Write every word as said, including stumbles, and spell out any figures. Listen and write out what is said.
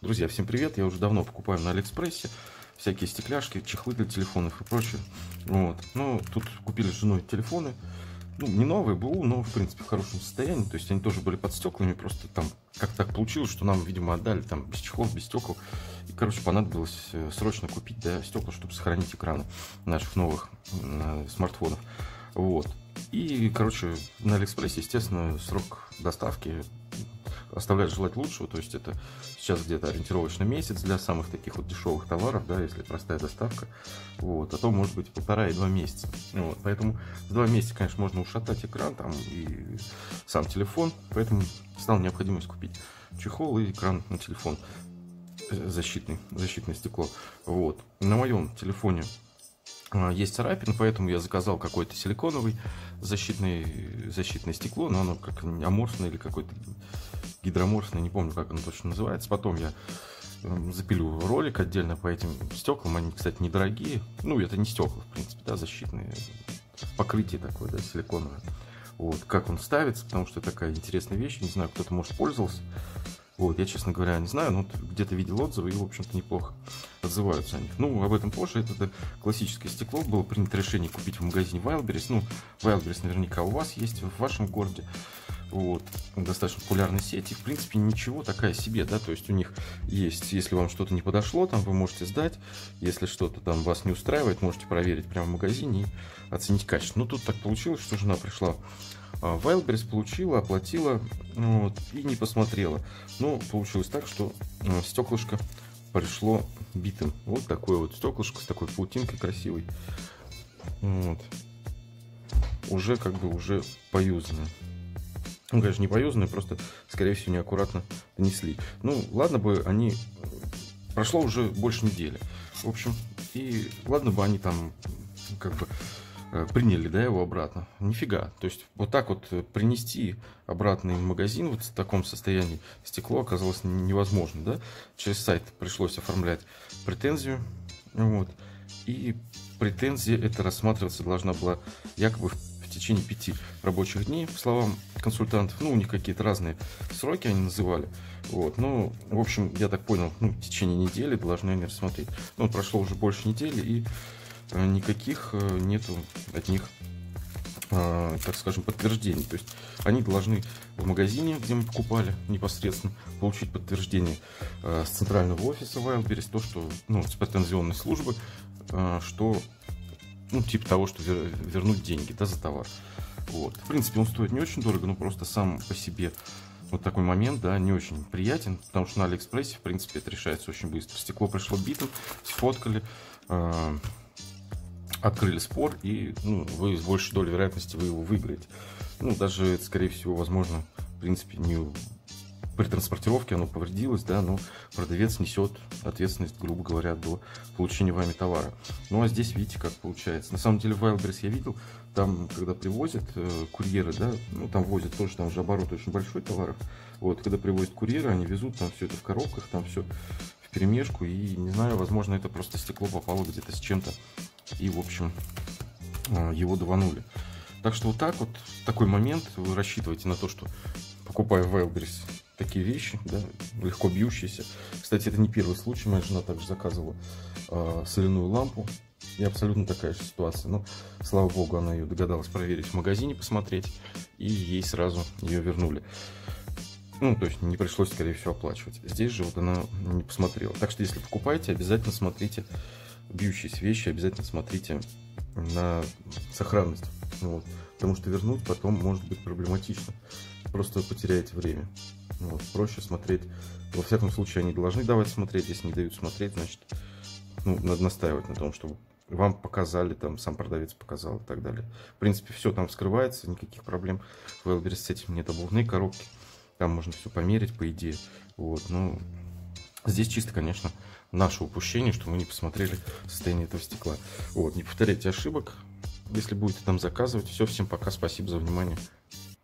Друзья, всем привет! Я уже давно покупаю на Алиэкспрессе всякие стекляшки, чехлы для телефонов и прочее. Вот. Ну, тут купили с женой телефоны. Ну, не новые, БУ, но, в принципе, в хорошем состоянии. То есть они тоже были под стеклами, просто там как-то так получилось, что нам, видимо, отдали там без чехлов, без стекол. И, короче, понадобилось срочно купить, да, стекла, чтобы сохранить экраны наших новых э, смартфонов. Вот. И, короче, на Алиэкспрессе, естественно, срок доставки оставляет желать лучшего, то есть это сейчас где-то ориентировочно месяц для самых таких вот дешевых товаров, да, если простая доставка, вот, а то может быть полтора и два месяца, вот, поэтому в два месяца, конечно, можно ушатать экран там и сам телефон, поэтому стала необходимость купить чехол и экран на телефон защитный, защитное стекло, вот, на моем телефоне есть царапины, поэтому я заказал какой-то силиконовый защитный, защитное стекло, но оно как аморфное или какое-то гидроморфное, не помню, как оно точно называется. Потом я запилю ролик отдельно по этим стеклам, они, кстати, недорогие. Ну, это не стекла, в принципе, да, защитные, покрытие такое, да, силиконовое. Вот, как он ставится, потому что такая интересная вещь, не знаю, кто-то, может, пользовался. Вот, я, честно говоря, не знаю, но где-то видел отзывы и, в общем-то, неплохо отзываются о них. Ну, об этом позже. Это классическое стекло. Было принято решение купить в магазине Wildberries. Ну, Wildberries наверняка у вас есть в вашем городе. Вот, достаточно популярной сети. В принципе, ничего, такая себе, да, то есть у них есть, если вам что-то не подошло, там вы можете сдать. Если что-то там вас не устраивает, можете проверить прямо в магазине и оценить качество. Но тут так получилось, что жена пришла в Wildberries, получила, оплатила, вот, и не посмотрела. Но получилось так, что стеклышко пришло битым. Вот такое вот стеклышко с такой паутинкой красивой. Вот. Уже как бы уже поюзанное. Ну, конечно, не поюзанное, просто, скорее всего, неаккуратно донесли. Ну, ладно бы они... Прошло уже больше недели. В общем, и ладно бы они там как бы приняли, да, его обратно. Нифига. То есть вот так вот принести обратно в магазин вот в таком состоянии стекло оказалось невозможно, да. Через сайт пришлось оформлять претензию. Вот. И претензия эта рассматриваться должна была якобы в течение пяти рабочих дней, по словам консультантов. Ну, у них какие-то разные сроки они называли. Вот. Ну, в общем, я так понял, ну, в течение недели должны они рассмотреть. Ну, прошло уже больше недели, и никаких нету от них, так скажем, подтверждений. То есть они должны в магазине, где мы покупали непосредственно, получить подтверждение с центрального офиса Wildberries, то, что, ну, с претензионной службы, что, ну, типа того, что вернуть деньги, да, за товар. Вот. В принципе, он стоит не очень дорого, но просто сам по себе вот такой момент, да, не очень приятен, потому что на Алиэкспрессе, в принципе, это решается очень быстро. Стекло пришло битым, сфоткали, открыли спор, и, ну, вы с большей долей вероятности вы его выиграете. Ну, даже это, скорее всего, возможно, в принципе, не при транспортировке оно повредилось, да, но продавец несет ответственность, грубо говоря, до получения вами товара. Ну, а здесь, видите, как получается. На самом деле, в Wildberries я видел, там, когда привозят э, курьеры, да, ну, там возят тоже, там же оборот очень большой товаров. Вот, когда привозят курьеры, они везут там все это в коробках, там все вперемешку, и, не знаю, возможно, это просто стекло попало где-то с чем-то, и, в общем, его даванули. Так что вот так вот, такой момент, вы рассчитываете на то, что, покупая в Wildberries такие вещи, да, легко бьющиеся. Кстати, это не первый случай, моя жена также заказывала э, соляную лампу, и абсолютно такая же ситуация. Но, слава богу, она ее догадалась проверить в магазине, посмотреть, и ей сразу ее вернули. Ну, то есть не пришлось, скорее всего, оплачивать. Здесь же вот она не посмотрела. Так что, если покупаете, обязательно смотрите бьющиеся вещи, обязательно смотрите на сохранность. Вот. Потому что вернуть потом может быть проблематично. Просто потеряете время. Вот. Проще смотреть. Во всяком случае, они должны давать смотреть. Если не дают смотреть, значит, ну, надо настаивать на том, чтобы вам показали, там, сам продавец показал и так далее. В принципе, все там вскрывается, никаких проблем в Wildberries с этим нет. Обувные коробки, там можно все померить, по идее. Вот. Ну, здесь чисто, конечно, наше упущение, что мы не посмотрели состояние этого стекла. Вот. Не повторяйте ошибок, если будете там заказывать. Все, всем пока, спасибо за внимание.